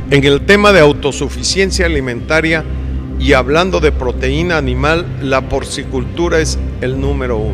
En el tema de autosuficiencia alimentaria y hablando de proteína animal, la porcicultura es el número 1.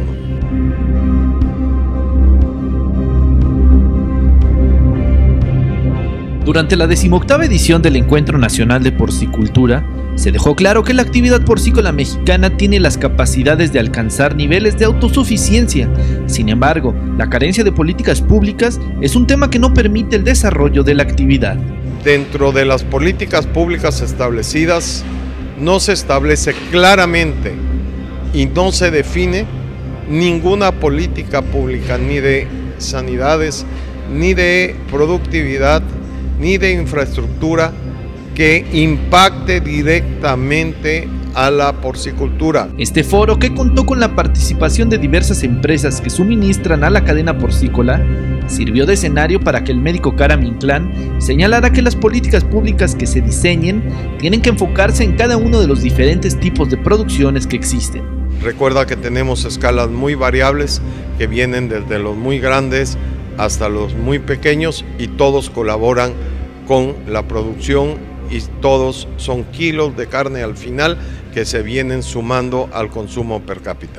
Durante la 18ª edición del Encuentro Nacional de Porcicultura, se dejó claro que la actividad porcícola mexicana tiene las capacidades de alcanzar niveles de autosuficiencia. Sin embargo, la carencia de políticas públicas es un tema que no permite el desarrollo de la actividad. Dentro de las políticas públicas establecidas, no se establece claramente y no se define ninguna política pública, ni de sanidades, ni de productividad, ni de infraestructura que impacte directamente a la porcicultura. Este foro, que contó con la participación de diversas empresas que suministran a la cadena porcícola, sirvió de escenario para que el médico Karam Inclán señalara que las políticas públicas que se diseñen tienen que enfocarse en cada uno de los diferentes tipos de producciones que existen. Recuerda que tenemos escalas muy variables que vienen desde los muy grandes hasta los muy pequeños y todos colaboran con la producción y todos son kilos de carne al final que se vienen sumando al consumo per cápita.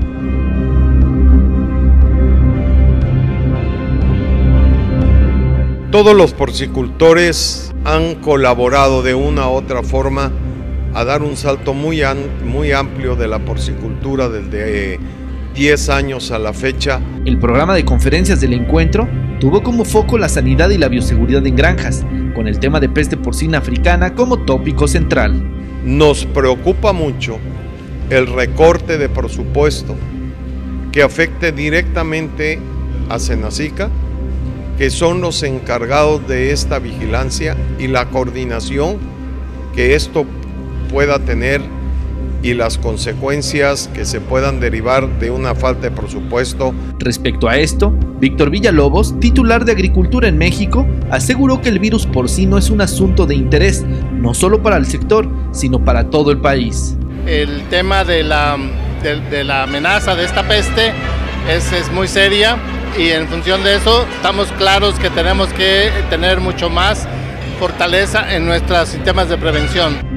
Todos los porcicultores han colaborado de una u otra forma a dar un salto muy amplio de la porcicultura desde 10 años a la fecha. El programa de conferencias del encuentro tuvo como foco la sanidad y la bioseguridad en granjas, con el tema de peste porcina africana como tópico central. Nos preocupa mucho el recorte de presupuesto que afecte directamente a Senacica, que son los encargados de esta vigilancia y la coordinación que esto pueda tener y las consecuencias que se puedan derivar de una falta de presupuesto. Respecto a esto, Víctor Villalobos, titular de Agricultura en México, aseguró que el virus porcino es un asunto de interés, no solo para el sector, sino para todo el país. El tema de la amenaza de esta peste es muy seria y en función de eso estamos claros que tenemos que tener mucho más fortaleza en nuestros sistemas de prevención.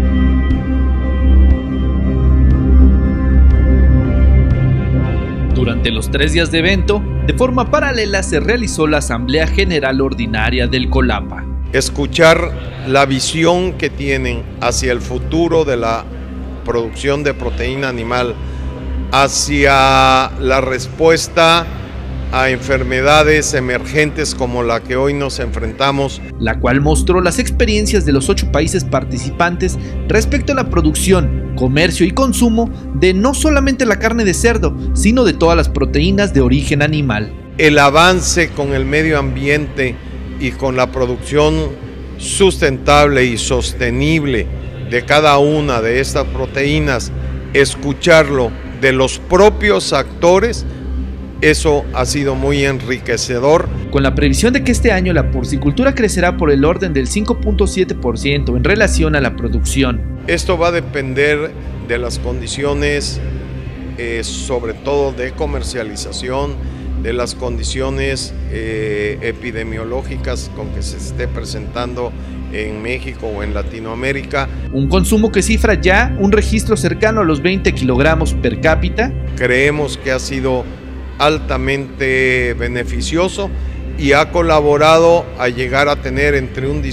Durante los 3 días de evento, de forma paralela se realizó la Asamblea General Ordinaria del COLAPA. Escuchar la visión que tienen hacia el futuro de la producción de proteína animal, hacia la respuesta a enfermedades emergentes como la que hoy nos enfrentamos, la cual mostró las experiencias de los 8 países participantes respecto a la producción, comercio y consumo de no solamente la carne de cerdo, sino de todas las proteínas de origen animal. El avance con el medio ambiente y con la producción sustentable y sostenible de cada una de estas proteínas, escucharlo de los propios actores, eso ha sido muy enriquecedor. Con la previsión de que este año la porcicultura crecerá por el orden del 5.7% en relación a la producción. Esto va a depender de las condiciones, sobre todo de comercialización, de las condiciones epidemiológicas con que se esté presentando en México o en Latinoamérica. Un consumo que cifra ya un registro cercano a los 20 kilogramos per cápita. Creemos que ha sido altamente beneficioso y ha colaborado a llegar a tener entre un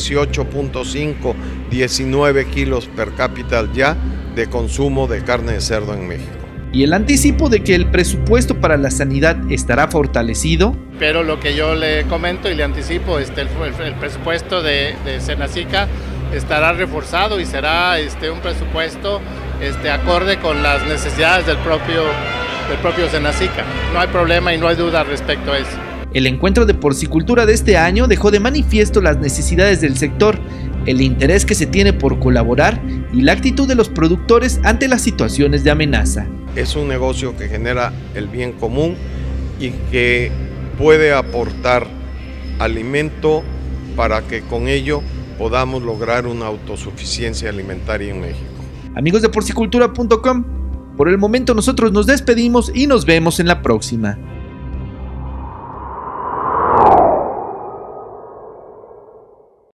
18.5 y 19 kilos per cápita ya de consumo de carne de cerdo en México. Y el anticipo de que el presupuesto para la sanidad estará fortalecido. Pero lo que yo le comento y le anticipo, el presupuesto de Senacica estará reforzado y será un presupuesto acorde con las necesidades del propio Senacica. No hay problema y no hay duda respecto a eso. El encuentro de porcicultura de este año dejó de manifiesto las necesidades del sector, el interés que se tiene por colaborar y la actitud de los productores ante las situaciones de amenaza. Es un negocio que genera el bien común y que puede aportar alimento para que con ello podamos lograr una autosuficiencia alimentaria en México. Amigos de porcicultura.com, por el momento nosotros nos despedimos y nos vemos en la próxima.